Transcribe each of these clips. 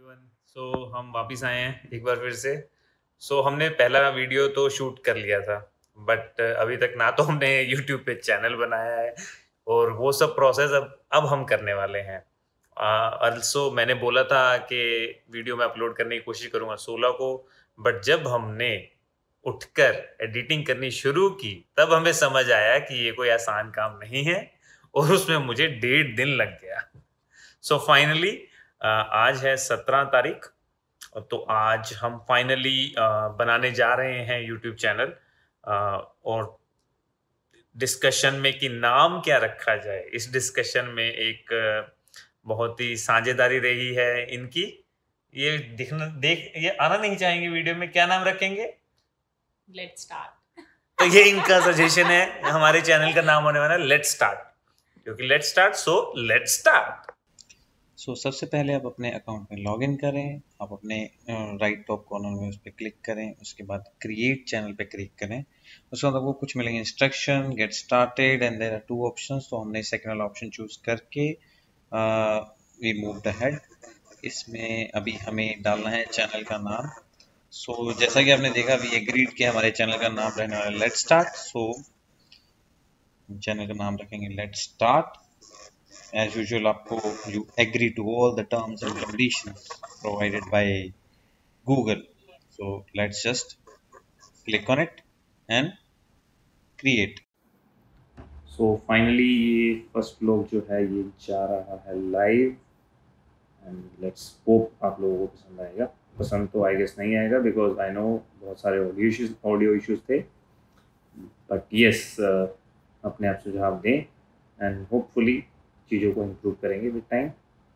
Everyone. हम वापस आए हैं एक बार फिर से। हमने पहला वीडियो तो शूट कर लिया था, बट अभी तक ना तो हमने यूट्यूब पे चैनल बनाया है और वो सब प्रोसेस अब हम करने वाले हैं। ऑल्सो मैंने बोला था कि वीडियो में अपलोड करने की कोशिश करूँगा 16 को, बट जब हमने उठकर एडिटिंग करनी शुरू की तब हमें समझ आया कि ये कोई आसान काम नहीं है और उसमें मुझे 1.5 दिन लग गया। फाइनली आज है 17 तारीख। तो आज हम फाइनली बनाने जा रहे हैं यूट्यूब चैनल। और डिस्कशन में कि नाम क्या रखा जाए, इस डिस्कशन में एक बहुत ही साझेदारी रही है इनकी। ये ये आना नहीं चाहेंगे वीडियो में, क्या नाम रखेंगे? Let's start. तो ये इनका सजेशन है, हमारे चैनल का नाम होने वाला है लेट्स स्टार्ट, क्योंकि लेट्स स्टार्ट लेट्स स्टार्ट। सबसे पहले आप अपने अकाउंट में लॉगिन करें। आप अपने राइट टॉप कॉर्नर में उस पर क्लिक करें, उसके बाद क्रिएट चैनल पे क्लिक करें। उसके बाद आपको कुछ मिलेंगे instruction, get started and there are 2 options. तो हमने सेकंड वाला ऑप्शन चूज करके वी मूव द हेड। इसमें अभी हमें डालना है चैनल का नाम। जैसा कि आपने देखा अभी एग्रीड कि हमारे चैनल का नाम रहने वाला है लेट्स स्टार्ट। चैनल का नाम रखेंगे let's start. As usual, you agree to all the terms and conditions provided by Google. So let's just click on it and create. Finally ये फर्स्ट व्लॉग जो है ये जा रहा है लाइव एंड लेट्स होप आप लोगों को पसंद आएगा। पसंद तो आई गेस नहीं आएगा बिकॉज आई नो बहुत सारे ऑडियो इश्यूज थे, बट यस अपने आप सुझाव दें एंड होपफुली चीज़ों को इम्प्रूव करेंगे विद टाइम।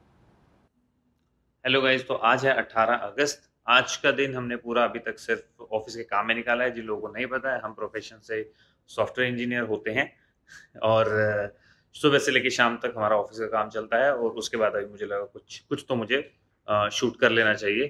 हेलो गाइज, तो आज है 18 अगस्त। आज का दिन हमने पूरा अभी तक सिर्फ ऑफिस के काम में निकाला है। जिन लोगों को नहीं पता है, हम प्रोफेशन से सॉफ्टवेयर इंजीनियर होते हैं और सुबह से लेकर शाम तक हमारा ऑफिस का काम चलता है और उसके बाद अभी मुझे लगा कुछ तो मुझे शूट कर लेना चाहिए।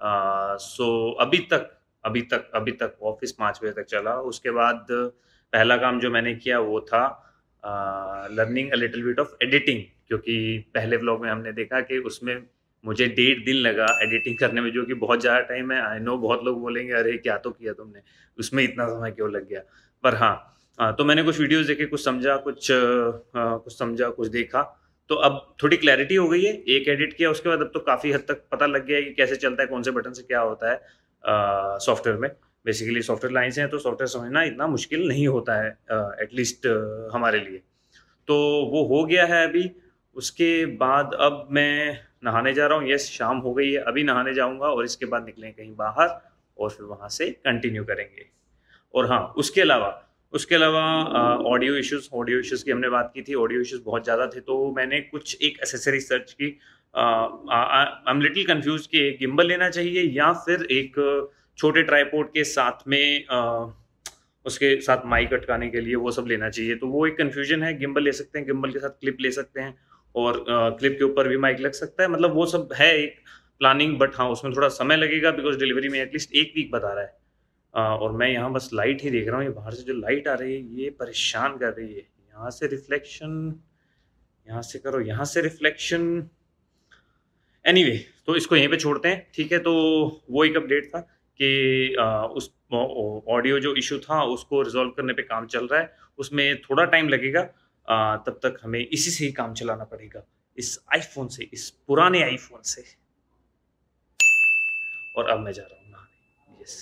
अभी तक ऑफिस 5 बजे तक चला। उसके बाद पहला काम जो मैंने किया वो था learning a little bit of editing, क्योंकि पहले व्लॉग में हमने देखा कि उसमें मुझे 1.5 दिन लगा एडिटिंग करने में, जो कि बहुत ज़्यादा टाइम है। आई नो बहुत लोग बोलेंगे अरे क्या तो किया तुमने, उसमें इतना समय क्यों लग गया। पर हाँ, तो मैंने कुछ वीडियोस देखे, कुछ समझा, कुछ देखा, तो अब थोड़ी क्लैरिटी हो गई है। एक एडिट किया उसके बाद अब तो काफ़ी हद तक पता लग गया है कि कैसे चलता है, कौन से बटन से क्या होता है सॉफ्टवेयर में। बेसिकली सॉफ्टवेयर लाइन्स हैं तो सॉफ्टवेयर समझना इतना मुश्किल नहीं होता है एटलीस्ट हमारे लिए। तो वो हो गया है अभी। उसके बाद अब मैं नहाने जा रहा हूँ। यस, शाम हो गई है, अभी नहाने जाऊँगा और इसके बाद निकलेंगे कहीं बाहर और फिर वहाँ से कंटिन्यू करेंगे। और हाँ, उसके अलावा ऑडियो इश्यूज़ की हमने बात की थी। ऑडियो इश्यूज़ बहुत ज़्यादा थे तो मैंने कुछ एक एक्सेसरी सर्च की। आई एम लिटिल कंफ्यूज कि एक गिम्बल लेना चाहिए या फिर एक छोटे ट्राइपॉड के साथ में उसके साथ माइक अटकाने के लिए वो सब लेना चाहिए। तो वो एक कन्फ्यूजन है। गिम्बल ले सकते हैं, गिम्बल के साथ क्लिप ले सकते हैं और क्लिप के ऊपर भी माइक लग सकता है। मतलब वो सब है एक प्लानिंग, बट हाँ उसमें थोड़ा समय लगेगा बिकॉज डिलीवरी में एटलीस्ट 1 वीक बता रहा है। और मैं यहाँ बस लाइट ही देख रहा हूँ। ये बाहर से जो लाइट आ रही है ये परेशान कर रही है। यहाँ से रिफ्लेक्शन, यहाँ से करो, यहाँ से रिफ्लेक्शन। एनीवे, तो इसको यहीं पे छोड़ते हैं, ठीक है। तो वो एक अपडेट था कि उस ऑडियो जो इशू था उसको रिजॉल्व करने पे काम चल रहा है। उसमें थोड़ा टाइम लगेगा, तब तक हमें इसी से ही काम चलाना पड़ेगा, इस आईफोन से, इस पुराने आईफोन से। और अब मैं जा रहा हूँ नहाने। यस,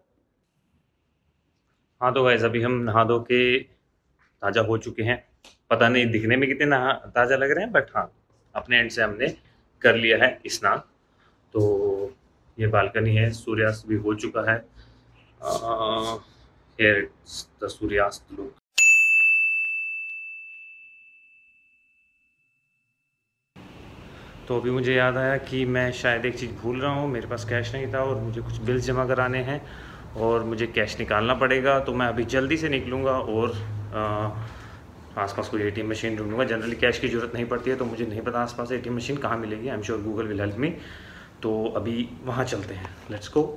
हाँ तो गाइस अभी हम नहा धो के ताज़ा हो चुके हैं। पता नहीं दिखने में कितने ताज़ा लग रहे हैं, बट हाँ अपने एंड से हमने कर लिया है स्नान। तो ये बालकनी है, सूर्यास्त भी हो चुका है। हियर इट्स द सूर्यास्त लुक। तो अभी मुझे याद आया कि मैं शायद एक चीज़ भूल रहा हूँ। मेरे पास कैश नहीं था और मुझे कुछ बिल्स जमा कराने हैं और मुझे कैश निकालना पड़ेगा। तो मैं अभी जल्दी से निकलूँगा और आसपास कोई एटीएम मशीन ढूंढूंगा। जनरली कैश की ज़रूरत नहीं पड़ती है, तो मुझे नहीं पता आसपास एटीएम मशीन कहाँ मिलेगी। I am sure Google will help me. तो अभी वहाँ चलते हैं, लेट्स गो।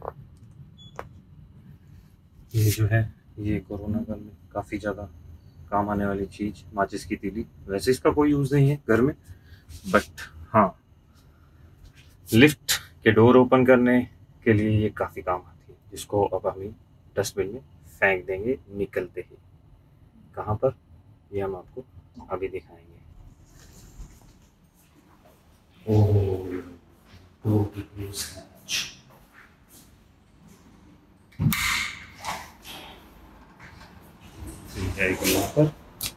ये जो है ये कोरोना काल में काफ़ी ज़्यादा काम आने वाली चीज़, माचिस की तीली। वैसे इसका कोई यूज़ नहीं है घर में, बट हाँ, लिफ्ट के डोर ओपन करने के लिए ये काफ़ी काम आती है, जिसको अब हम डस्टबिन में फेंक देंगे निकलते ही। कहाँ पर, ये हम आपको अभी दिखाएंगे। ओह, डोर की यूज़ है। जाएगी यहाँ पर।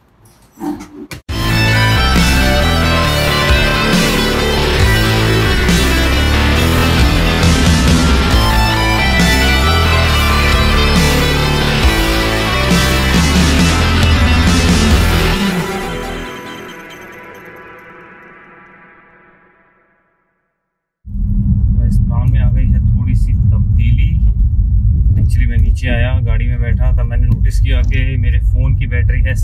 इस प्लान में आ गई है थोड़ी सी तब्दीली। एक्चुअली मैं नीचे आया, गाड़ी में बैठा, तब मैंने नोटिस किया कि मेरे फ़ोन की बैटरी है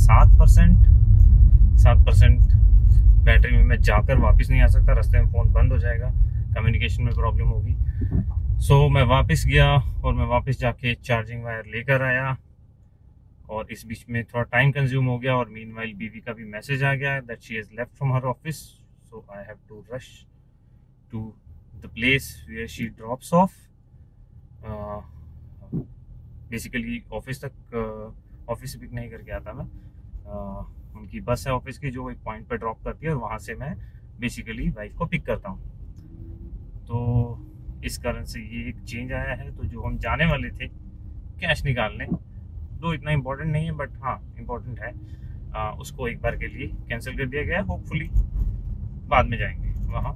7%। बैटरी में मैं जाकर वापस नहीं आ सकता, रास्ते में फ़ोन बंद हो जाएगा, कम्युनिकेशन में प्रॉब्लम होगी। सो मैं वापस गया और मैं वापस जाके चार्जिंग वायर लेकर आया, और इस बीच में थोड़ा टाइम कंज्यूम हो गया। और मीनवाइल बीवी का भी मैसेज आ गया that she has left from her office, so I have to rush to the place where she drops off. Basically office तक, ऑफिस से पिक नहीं करके आता मैं, उनकी बस है ऑफिस की जो एक पॉइंट पर ड्रॉप करती है, और वहाँ से मैं बेसिकली वाइफ को पिक करता हूँ। तो इस कारण से ये एक चेंज आया है। तो जो हम जाने वाले थे कैश निकालने, तो इतना इम्पोर्टेंट नहीं है, बट हाँ इम्पोर्टेंट है, उसको एक बार के लिए कैंसिल कर दिया गया है। होपफुली बाद में जाएंगे वहाँ।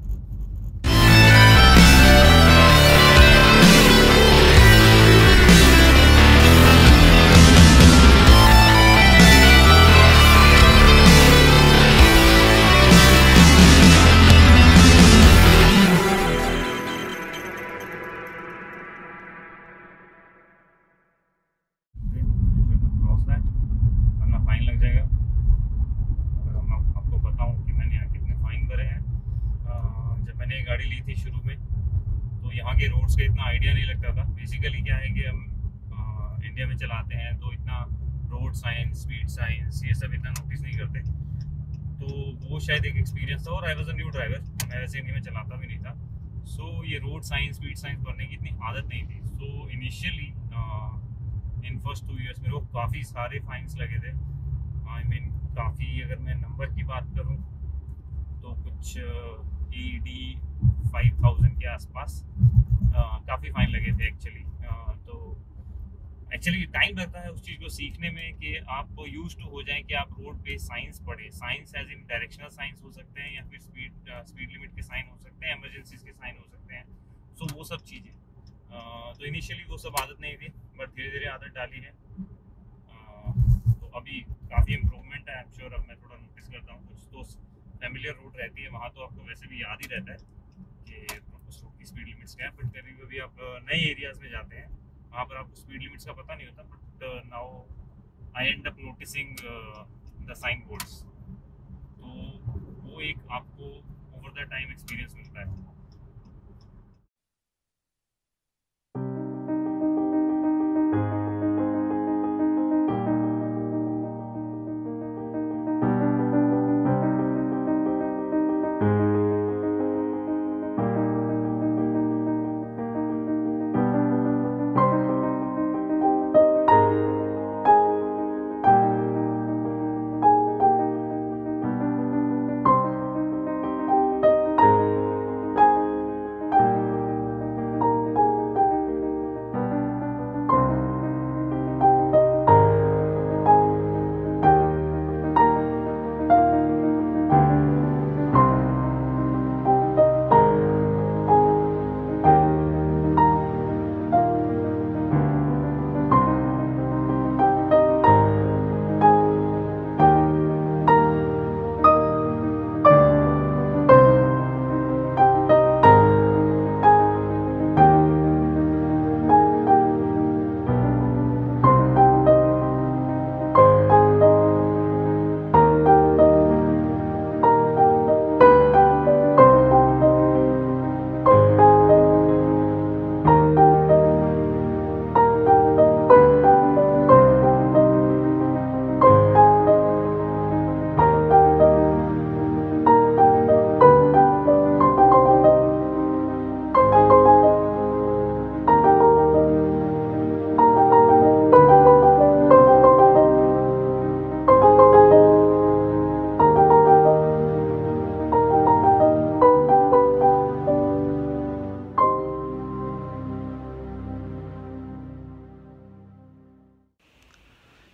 गाड़ी ली थी शुरू में, तो यहाँ के रोड्स का इतना आइडिया नहीं लगता था। बेसिकली क्या है कि हम इंडिया में चलाते हैं तो इतना रोड साइंस, स्पीड साइंस, ये सब इतना नोटिस नहीं करते। तो वो शायद एक एक्सपीरियंस था, और I was a new driver, मैं वैसे इंडिया में चलाता भी नहीं था। सो ये रोड साइंस, स्पीड साइंस पढ़ने की इतनी आदत नहीं थी। So initially in first 2 years मेरे को काफ़ी सारे फाइन्स लगे थे। आई मीन काफ़ी, अगर मैं नंबर की बात करूँ तो कुछ ED 5000 के आसपास काफ़ी फाइन लगे थे एक्चुअली। तो एक्चुअली टाइम लगता है उस चीज़ को सीखने में कि आप यूज टू हो जाएं कि आप रोड पे साइंस पढ़ें। Signs as in directional signs हो सकते हैं, या फिर स्पीड लिमिट के साइन हो सकते हैं, इमरजेंसीज के साइन हो सकते हैं। सो वो सब चीज़ें, तो इनिशियली वो सब आदत नहीं थी, बट धीरे धीरे आदत डाली है। तो अभी काफ़ी इम्प्रूवमेंट है, आई एम श्योर। अब मैं थोड़ा नोटिस करता हूँ, कुछ तो फैमिलियर रोड रहती है वहाँ तो आपको वैसे भी याद ही रहता है कि उस रोड की स्पीड लिमिट्स क्या है। बट कभी कभी आप नए एरियाज़ में जाते हैं, वहाँ पर आपको स्पीड लिमिट्स का पता नहीं होता। But now I end up noticing the sign boards. तो वो एक आपको ओवर द टाइम एक्सपीरियंस मिलता है।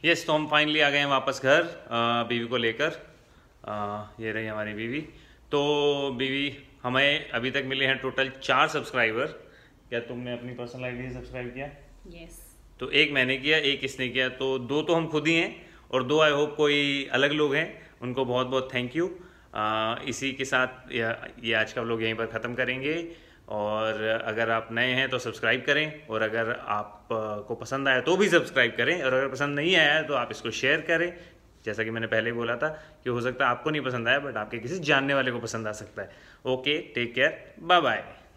यस, तो हम फाइनली आ गए हैं वापस घर बीवी को लेकर। ये रही हमारी बीवी। तो बीवी, हमें अभी तक मिले हैं टोटल 4 सब्सक्राइबर। क्या तुमने अपनी पर्सनल आईडी से सब्सक्राइब किया? यस। तो एक मैंने किया, एक इसने किया, तो 2 तो हम खुद ही हैं और 2 आई होप कोई अलग लोग हैं, उनको बहुत बहुत थैंक यू। इसी के साथ ये आज का व्लॉग यहीं पर ख़त्म करेंगे। और अगर आप नए हैं तो सब्सक्राइब करें, और अगर आप को पसंद आया तो भी सब्सक्राइब करें, और अगर पसंद नहीं आया तो आप इसको शेयर करें। जैसा कि मैंने पहले ही बोला था कि हो सकता है आपको नहीं पसंद आया, बट आपके किसी जानने वाले को पसंद आ सकता है। Okay, take care, bye bye.